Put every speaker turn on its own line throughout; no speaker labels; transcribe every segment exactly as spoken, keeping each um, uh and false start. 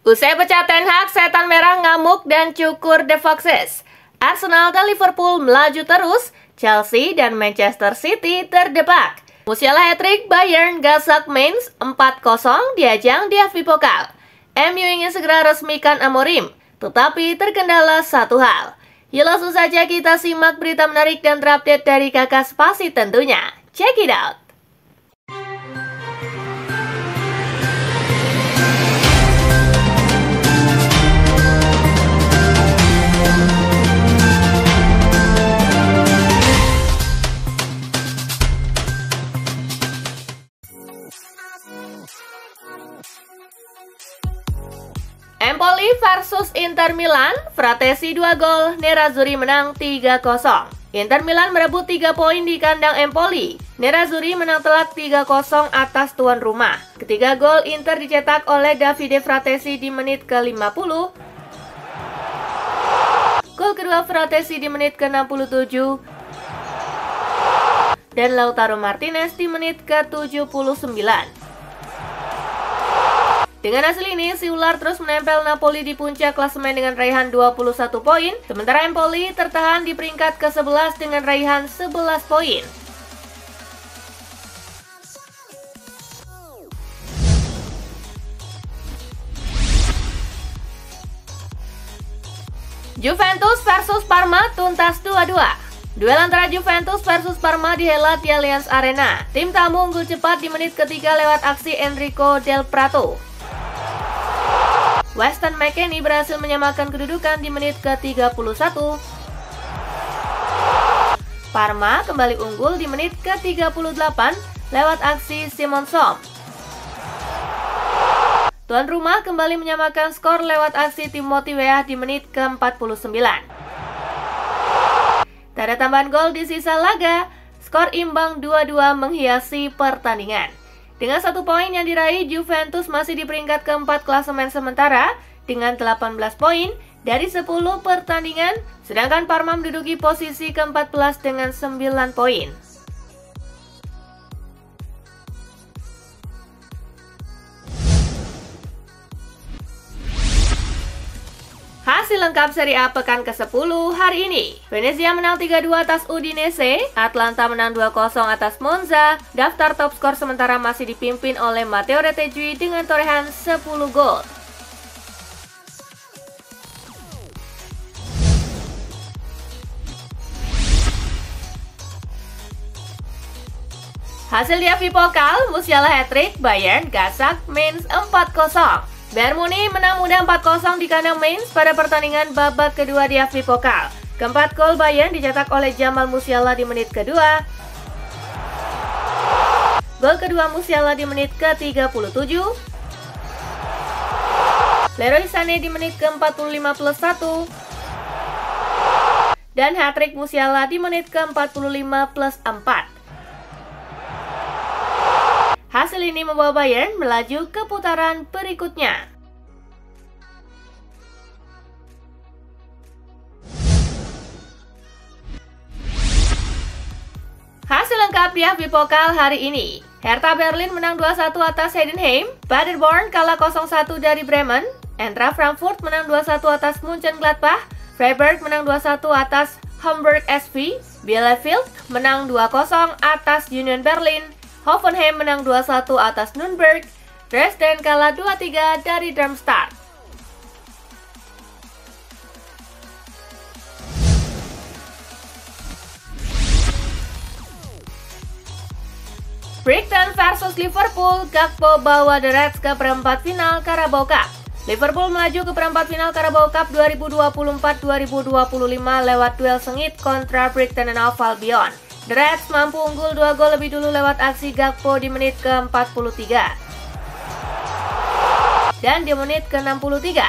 Usai pecah Ten Hag, setan merah ngamuk dan cukur The Foxes. Arsenal dan Liverpool melaju terus, Chelsea dan Manchester City terdepak. Musiala hat-trick, Bayern gasak Mainz empat kosong di ajang D F B Pokal. M U ingin segera resmikan Amorim, tetapi terkendala satu hal. Yuk langsung saja kita simak berita menarik dan terupdate dari Kakak Spasi tentunya. Check it out! Empoli versus Inter Milan, Fratesi dua gol, Nerazzurri menang tiga kosong. Inter Milan merebut tiga poin di kandang Empoli. Nerazzurri menang telak tiga kosong atas tuan rumah. Ketiga gol Inter dicetak oleh Davide Fratesi di menit ke lima puluh. Gol kedua Fratesi di menit ke enam puluh tujuh. Dan Lautaro Martinez di menit ke tujuh puluh sembilan. Dengan hasil ini, si ular terus menempel Napoli di puncak klasemen dengan raihan dua puluh satu poin, sementara Empoli tertahan di peringkat ke sebelas dengan raihan sebelas poin. Juventus versus Parma tuntas dua dua. Duel antara Juventus versus Parma dihelat di Allianz Arena. Tim tamu unggul cepat di menit ketiga lewat aksi Enrico Del Prato. Weston McKennie berhasil menyamakan kedudukan di menit ke tiga puluh satu. Parma kembali unggul di menit ke tiga puluh delapan lewat aksi Simon Som. Tuan rumah kembali menyamakan skor lewat aksi Timothy Weah di menit ke empat puluh sembilan. Tak ada tambahan gol di sisa laga, skor imbang dua dua menghiasi pertandingan. Dengan satu poin yang diraih, Juventus masih di peringkat keempat klasemen sementara dengan delapan belas poin dari sepuluh pertandingan, sedangkan Parma menduduki posisi ke empat belas dengan sembilan poin. Hasil lengkap Serie A pekan ke sepuluh hari ini. Venezia menang tiga dua atas Udinese, Atlanta menang dua kosong atas Monza. Daftar top skor sementara masih dipimpin oleh Matteo Retegui dengan torehan sepuluh gol. Hasil D F B Pokal, Musiala hat-trick, Bayern gasak Mainz empat kosong. Bayern Munich menang mudah empat kosong di kandang Mainz pada pertandingan babak kedua D F B Pokal. Keempat gol Bayern dicetak oleh Jamal Musiala di menit kedua. Gol kedua Musiala di menit ke tiga puluh tujuh. Leroy Sané di menit ke empat puluh lima plus satu. Dan hat-trick Musiala di menit ke empat puluh lima plus empat. Hasil ini membawa Bayern melaju ke putaran berikutnya. Hasil lengkap D F B Pokal hari ini. Hertha Berlin menang dua satu atas Heidenheim, Paderborn kalah nol satu dari Bremen, Eintracht Frankfurt menang dua satu atas Mönchengladbach, Freiburg menang dua satu atas Hamburg S V, Bielefeld menang dua kosong atas Union Berlin, Hoffenheim menang dua satu atas Nürnberg, Dresden kalah dua tiga dari Darmstadt. Brighton versus Liverpool, Gakpo bawa The Reds ke perempat final Carabao Cup. Liverpool melaju ke perempat final Carabao Cup dua ribu dua puluh empat dua ribu dua puluh lima lewat duel sengit kontra Brighton and Hove Albion. The Reds mampu unggul dua gol lebih dulu lewat aksi Gakpo di menit ke empat puluh tiga. Dan di menit ke enam puluh tiga.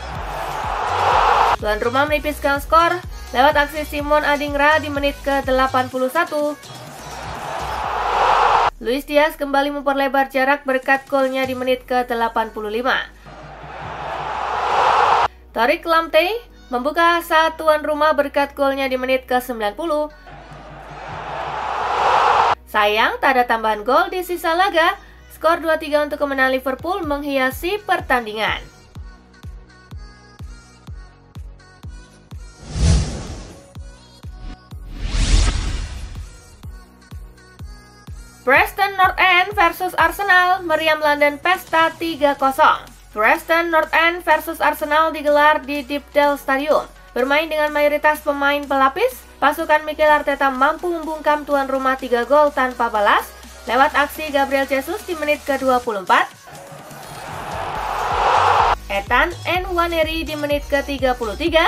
Tuan rumah menipiskan skor lewat aksi Simon Adingra di menit ke delapan puluh satu. Luis Diaz kembali memperlebar jarak berkat golnya di menit ke delapan puluh lima. Tariq Lamptey membuka saat tuan rumah berkat golnya di menit ke sembilan puluh. Sayang, tak ada tambahan gol di sisa laga. Skor dua tiga untuk kemenangan Liverpool menghiasi pertandingan. Preston North End versus Arsenal, meriam London pesta tiga kosong. Preston North End versus Arsenal digelar di Deepdale Stadium. Bermain dengan mayoritas pemain pelapis, pasukan Mikel Arteta mampu membungkam tuan rumah tiga gol tanpa balas lewat aksi Gabriel Jesus di menit ke dua puluh empat, Ethan Nwaneri di menit ke tiga puluh tiga,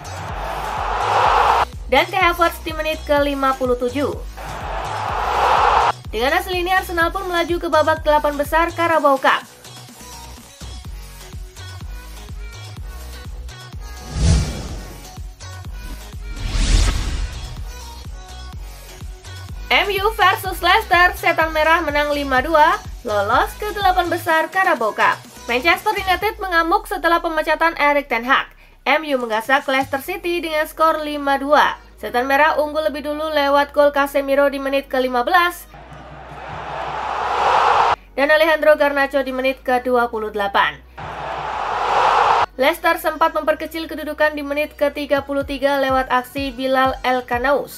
dan Kai Havertz di menit ke lima puluh tujuh. Dengan hasil ini Arsenal pun melaju ke babak delapan besar Carabao Cup. M U versus Leicester, Setan Merah menang lima dua, lolos ke delapan besar Carabao Cup. Manchester United mengamuk setelah pemecatan Erik ten Hag. M U menggasak Leicester City dengan skor lima dua. Setan Merah unggul lebih dulu lewat gol Casemiro di menit ke lima belas dan Alejandro Garnacho di menit ke dua puluh delapan. Leicester sempat memperkecil kedudukan di menit ke tiga puluh tiga lewat aksi Bilal El Kanaous.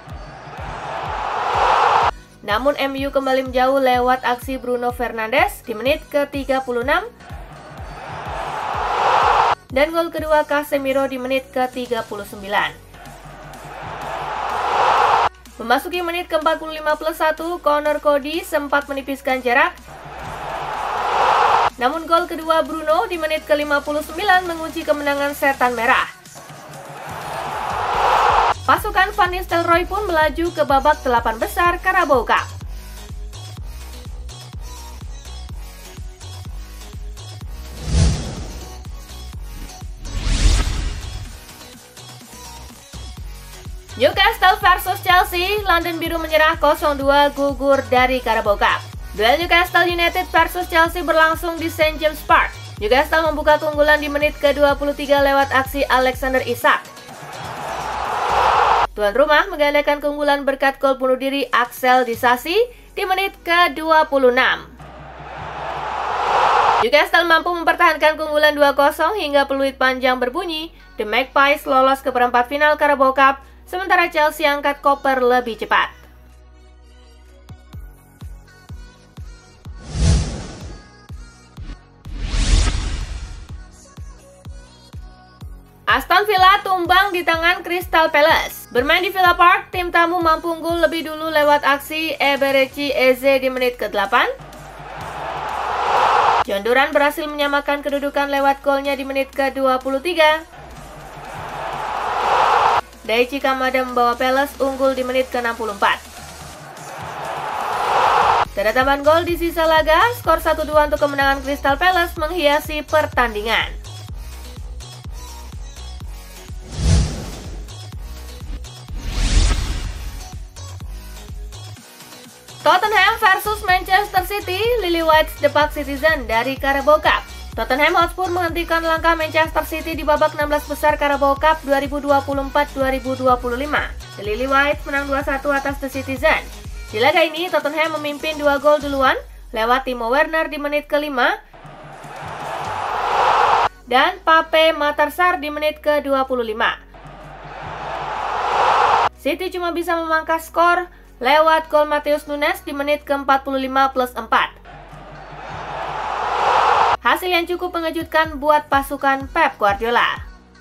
Namun M U kembali menjauh lewat aksi Bruno Fernandes di menit ke tiga puluh enam dan gol kedua Casemiro di menit ke tiga puluh sembilan. Memasuki menit ke empat puluh lima plus satu, Conor Coady sempat menipiskan jarak. Namun gol kedua Bruno di menit ke lima puluh sembilan mengunci kemenangan Setan Merah. Pasukan Van Nistelrooy pun melaju ke babak delapan besar Carabao Cup. Newcastle versus Chelsea, London Biru menyerah nol dua gugur dari Carabao Cup. Duel Newcastle United versus Chelsea berlangsung di Saint James Park. Newcastle membuka keunggulan di menit ke dua puluh tiga lewat aksi Alexander Isak. Tuan rumah menggandakan keunggulan berkat gol bunuh diri Axel Disasi di menit ke dua puluh enam. Newcastle mampu mempertahankan keunggulan dua kosong hingga peluit panjang berbunyi. The Magpies lolos ke perempat final Carabao Cup, sementara Chelsea angkat koper lebih cepat. Aston Villa tumbang di tangan Crystal Palace. Bermain di Villa Park, tim tamu mampu unggul lebih dulu lewat aksi Eberechi Eze di menit ke delapan. John Duran berhasil menyamakan kedudukan lewat golnya di menit ke dua puluh tiga. Daichi Kamada membawa Palace unggul di menit ke enam puluh empat. Tidak ada tambahan gol di sisa laga, skor satu dua untuk kemenangan Crystal Palace menghiasi pertandingan. Tottenham versus Manchester City, Lily White's depak Citizen dari Carabao Cup. Tottenham Hotspur menghentikan langkah Manchester City di babak enam belas besar Carabao Cup dua ribu dua puluh empat dua ribu dua puluh lima. The Lily Whites menang dua satu atas The Citizen. Di laga ini, Tottenham memimpin dua gol duluan lewat Timo Werner di menit kelima dan Pape Matar Sarr di menit ke dua puluh lima. City cuma bisa memangkas skor lewat gol Matheus Nunes di menit ke empat puluh lima plus empat. Hasil yang cukup mengejutkan buat pasukan Pep Guardiola.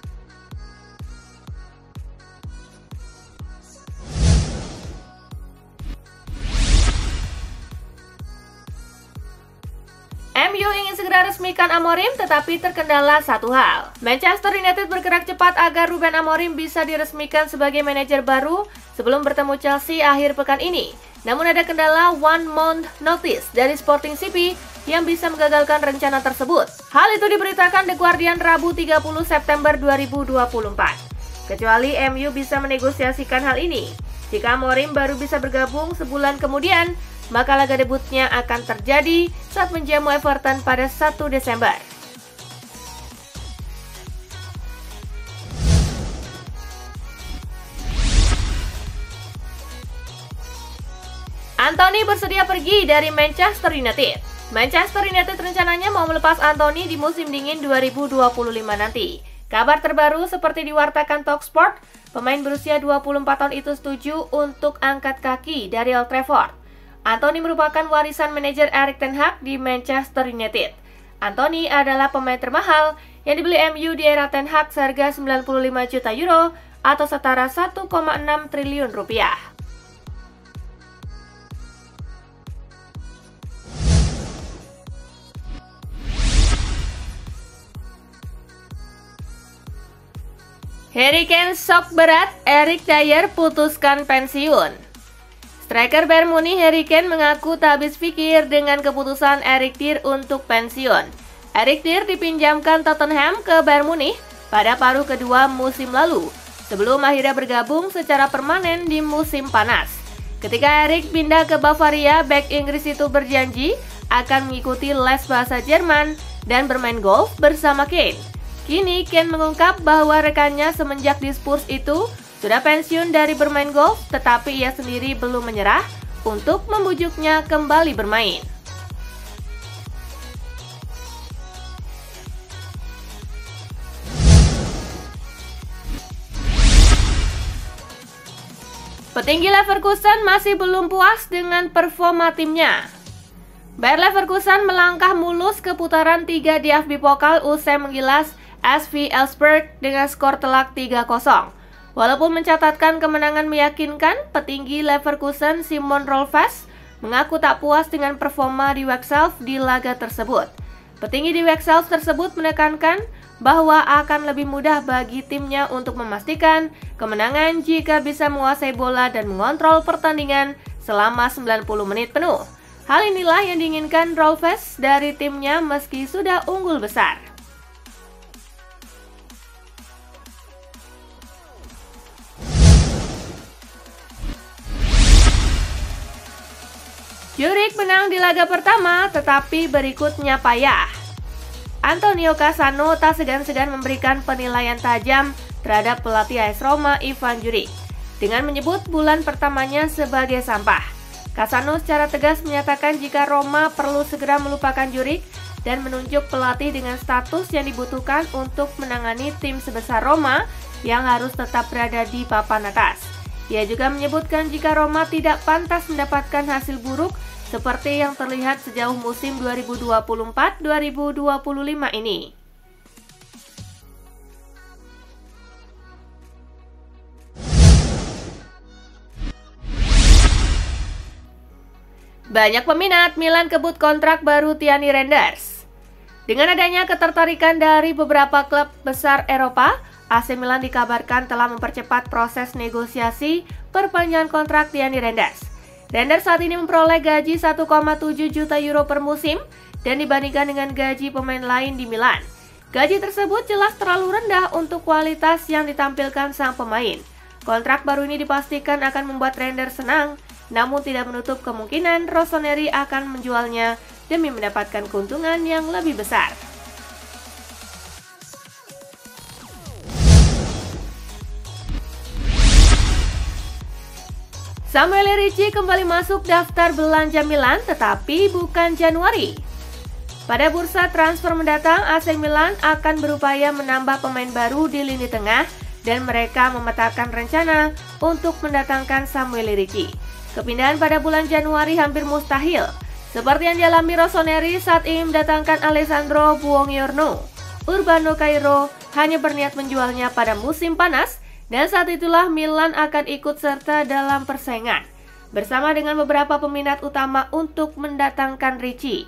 M U ingin segera resmikan Amorim tetapi terkendala satu hal. Manchester United bergerak cepat agar Ruben Amorim bisa diresmikan sebagai manajer baru sebelum bertemu Chelsea akhir pekan ini. Namun ada kendala one month notice dari Sporting C P yang bisa menggagalkan rencana tersebut. Hal itu diberitakan The Guardian Rabu tiga puluh September dua ribu dua puluh empat. Kecuali M U bisa menegosiasikan hal ini. Jika Amorim baru bisa bergabung sebulan kemudian, maka laga debutnya akan terjadi saat menjamu Everton pada satu Desember. Anthony bersedia pergi dari Manchester United. Manchester United rencananya mau melepas Anthony di musim dingin dua ribu dua puluh lima nanti. Kabar terbaru seperti diwartakan Talksport, pemain berusia dua puluh empat tahun itu setuju untuk angkat kaki dari Old Trafford. Anthony merupakan warisan manajer Erik ten Hag di Manchester United. Anthony adalah pemain termahal yang dibeli M U di era ten Hag seharga sembilan puluh lima juta euro atau setara satu koma enam triliun rupiah. Harry Kane shock berat, Eric Dier putuskan pensiun. Striker Bayern Munich Harry Kane mengaku tak habis pikir dengan keputusan Eric Dier untuk pensiun. Eric Dier dipinjamkan Tottenham ke Bayern Munich pada paruh kedua musim lalu, sebelum akhirnya bergabung secara permanen di musim panas. Ketika Eric pindah ke Bavaria, bek Inggris itu berjanji akan mengikuti les bahasa Jerman dan bermain golf bersama Kane. Kini Kane mengungkap bahwa rekannya semenjak di Spurs itu sudah pensiun dari bermain golf, tetapi ia sendiri belum menyerah untuk membujuknya kembali bermain. Petinggi Leverkusen masih belum puas dengan performa timnya. Bayer Leverkusen melangkah mulus ke putaran tiga di F B Pokal usai menggilas S V Elfsborg dengan skor telak tiga kosong. Walaupun mencatatkan kemenangan meyakinkan, petinggi Leverkusen Simon Rolfes mengaku tak puas dengan performa di Wexelf di laga tersebut. Petinggi di Wexelf tersebut menekankan bahwa akan lebih mudah bagi timnya untuk memastikan kemenangan jika bisa menguasai bola dan mengontrol pertandingan selama sembilan puluh menit penuh. Hal inilah yang diinginkan Rolfes dari timnya meski sudah unggul besar. Zurich menang di laga pertama, tetapi berikutnya payah. Antonio Cassano tak segan-segan memberikan penilaian tajam terhadap pelatih A S Roma Ivan Juric dengan menyebut bulan pertamanya sebagai sampah. Cassano secara tegas menyatakan jika Roma perlu segera melupakan Juric dan menunjuk pelatih dengan status yang dibutuhkan untuk menangani tim sebesar Roma yang harus tetap berada di papan atas. Ia juga menyebutkan jika Roma tidak pantas mendapatkan hasil buruk seperti yang terlihat sejauh musim dua ribu dua puluh empat dua ribu dua puluh lima ini. Banyak peminat Milan kebut kontrak baru Tierney Reinders. Dengan adanya ketertarikan dari beberapa klub besar Eropa, A C Milan dikabarkan telah mempercepat proses negosiasi perpanjangan kontrak Tierney Reinders. Reinders saat ini memperoleh gaji satu koma tujuh juta euro per musim dan dibandingkan dengan gaji pemain lain di Milan, gaji tersebut jelas terlalu rendah untuk kualitas yang ditampilkan sang pemain. Kontrak baru ini dipastikan akan membuat Reinders senang, namun tidak menutup kemungkinan Rossoneri akan menjualnya demi mendapatkan keuntungan yang lebih besar. Samuel Ricci kembali masuk daftar belanja Milan, tetapi bukan Januari. Pada bursa transfer mendatang, A C Milan akan berupaya menambah pemain baru di lini tengah dan mereka memetakan rencana untuk mendatangkan Samuel Ricci. Kepindahan pada bulan Januari hampir mustahil, seperti yang dialami Rossoneri saat ingin mendatangkan Alessandro Buongiorno. Urbano Cairo hanya berniat menjualnya pada musim panas, dan saat itulah Milan akan ikut serta dalam persaingan bersama dengan beberapa peminat utama untuk mendatangkan Ricci.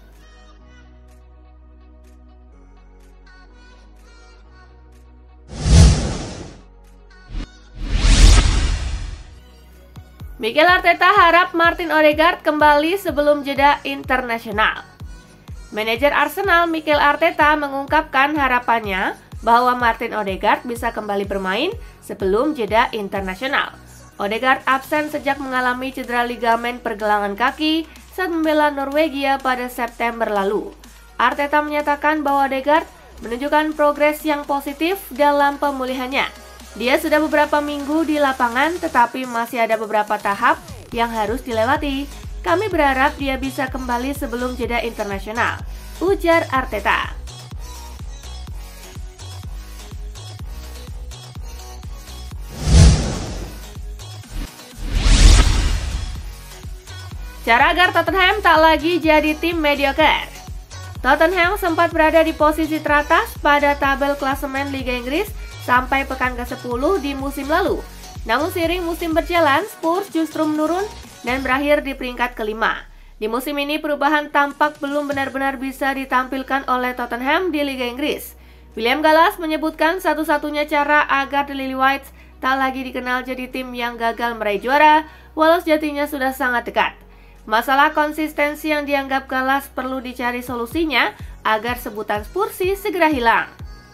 Mikel Arteta harap Martin Odegaard kembali sebelum jeda internasional. Manajer Arsenal Mikel Arteta mengungkapkan harapannya bahwa Martin Odegaard bisa kembali bermain sebelum jeda internasional. Odegaard absen sejak mengalami cedera ligamen pergelangan kaki saat membela Norwegia pada September lalu. Arteta menyatakan bahwa Odegaard menunjukkan progres yang positif dalam pemulihannya. Dia sudah beberapa minggu di lapangan, tetapi masih ada beberapa tahap yang harus dilewati. Kami berharap dia bisa kembali sebelum jeda internasional, ujar Arteta. Cara agar Tottenham tak lagi jadi tim mediocre. Tottenham sempat berada di posisi teratas pada tabel klasemen Liga Inggris sampai pekan ke sepuluh di musim lalu. Namun seiring musim berjalan, Spurs justru menurun dan berakhir di peringkat kelima. Di musim ini perubahan tampak belum benar-benar bisa ditampilkan oleh Tottenham di Liga Inggris. William Gallas menyebutkan satu-satunya cara agar The Lily-Whites tak lagi dikenal jadi tim yang gagal meraih juara, walau sejatinya sudah sangat dekat. Masalah konsistensi yang dianggap Gallas perlu dicari solusinya agar sebutan Spursy segera hilang.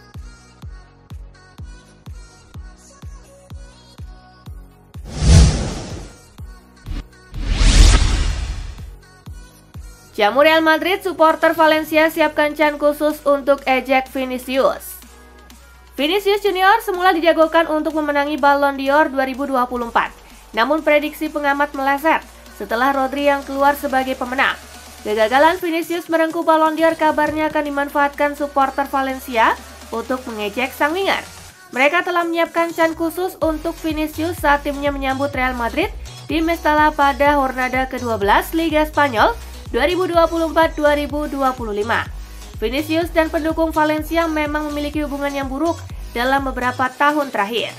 Jamu Real Madrid, supporter Valencia siapkan can khusus untuk ejek Vinicius. Vinicius Junior semula dijagokan untuk memenangi Ballon d'Or dua ribu dua puluh empat, namun prediksi pengamat meleset setelah Rodri yang keluar sebagai pemenang. Kegagalan Vinicius merengkuh Ballon d'Or kabarnya akan dimanfaatkan supporter Valencia untuk mengejek sang winger. Mereka telah menyiapkan can khusus untuk Vinicius saat timnya menyambut Real Madrid di Mestalla pada Jornada kedua belas Liga Spanyol dua ribu dua puluh empat dua ribu dua puluh lima. Vinicius dan pendukung Valencia memang memiliki hubungan yang buruk dalam beberapa tahun terakhir.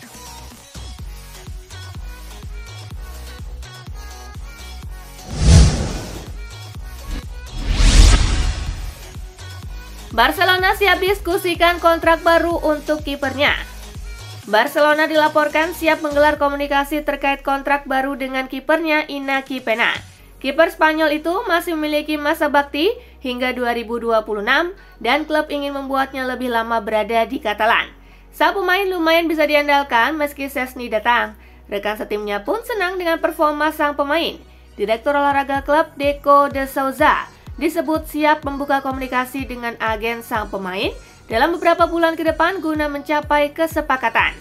Barcelona siap diskusikan kontrak baru untuk kipernya. Barcelona dilaporkan siap menggelar komunikasi terkait kontrak baru dengan kipernya Iñaki Peña. Kiper Spanyol itu masih memiliki masa bakti hingga dua ribu dua puluh enam dan klub ingin membuatnya lebih lama berada di Catalan. Sang pemain lumayan bisa diandalkan meski Szczesny datang. Rekan setimnya pun senang dengan performa sang pemain. Direktur olahraga klub Deco de Souza disebut siap membuka komunikasi dengan agen sang pemain dalam beberapa bulan ke depan guna mencapai kesepakatan.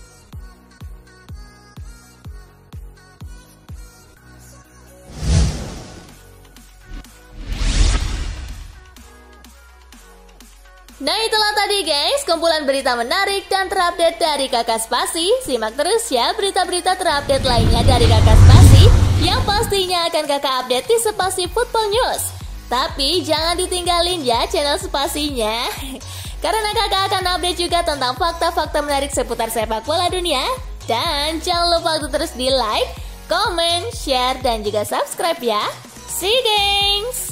Nah itulah tadi guys, kumpulan berita menarik dan terupdate dari Kakak Spasi. Simak terus ya berita-berita terupdate lainnya dari Kakak Spasi yang pastinya akan Kakak update di Spasi Football News. Tapi jangan ditinggalin ya channel Spasinya, karena kakak akan update juga tentang fakta-fakta menarik seputar sepak bola dunia. Dan jangan lupa untuk terus di like, comment, share, dan juga subscribe ya. See you guys!